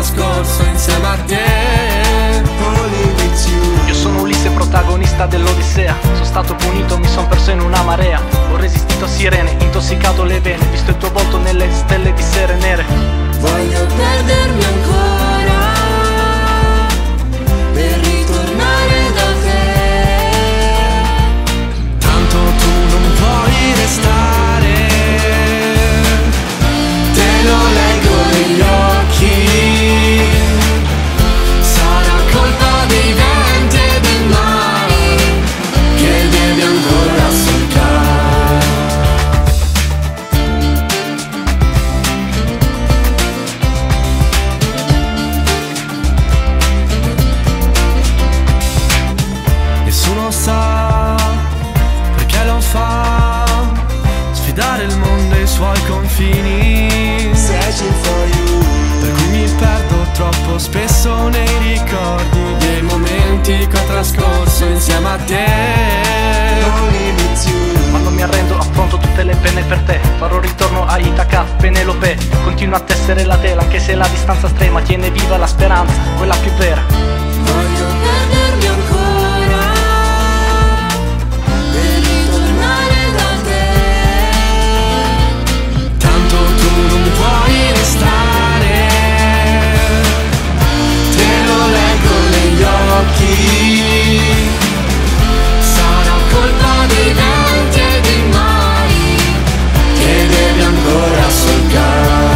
trascorso insieme a te. Io sono Ulisse, protagonista dell'Odissea. Sono stato punito, mi son perso in una marea. Ho resistito a sirene, intossicato le vene, visto il tuo volto nelle stelle di sere nere. Voglio perdermi ancora per ritornare da te. Tanto tu non puoi restare, te lo leggo negli occhi. Sarà colpa dei venti e del mare che devi ancora solcare. Nessuno sa perché lo fa, sfidare il mondo e i suoi confini, per cui mi perdo troppo spesso nei ricordi dei momenti che ho trascorso insieme a te. Ma non mi arrendo, affronto tutte le pene per te. Farò ritorno a Itaca, Penelope. Continuo a tessere la tela, anche se la distanza estrema tiene viva la speranza, quella più vera. Voglio perdermi ancora per ritornare da te. Tanto tu non puoi restare, te lo leggo negli occhi. Sarà colpa dei venti e dei mari che devi ancora solcare.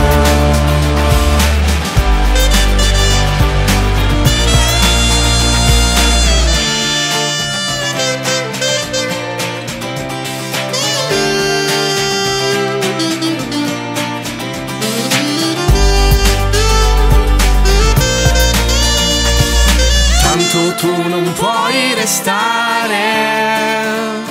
Tanto tu non puoi restare,